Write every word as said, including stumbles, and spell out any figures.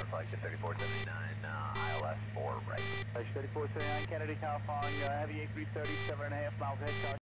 Flagship thirty-four seventy-nine, uh, I L S four right. Flagship thirty-four seventy-nine, Kennedy, California, heavy A three thirty, seven and a half miles ahead.